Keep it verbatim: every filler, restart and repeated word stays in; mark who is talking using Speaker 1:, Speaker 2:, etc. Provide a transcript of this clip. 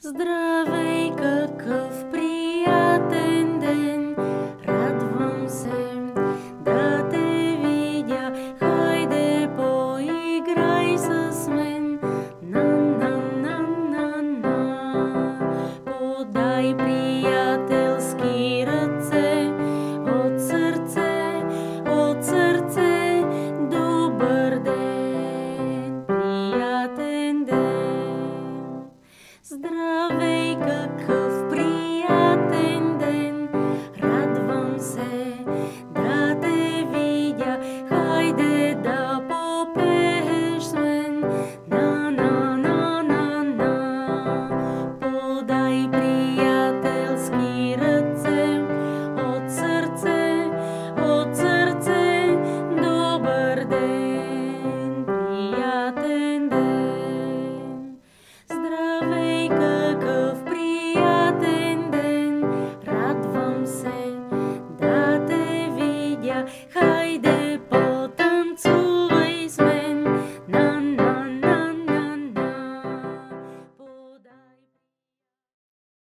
Speaker 1: Здравей, какъв приятен ден, радвам се да те видя, хайде поиграй с мен. На, на, на, на, на, подай приятелски ръце, от сърце, от сърце, добър ден, приятен ден. Здравей, какъв приятен ден, радвам се да те видя, хайде да попееш с мен. На, на, на, на, на, подай приятелски ръце, от сърце, от сърце, добър ден, приятен ден. Здравей, какъв приятен ден, радвам се да те видя, хайде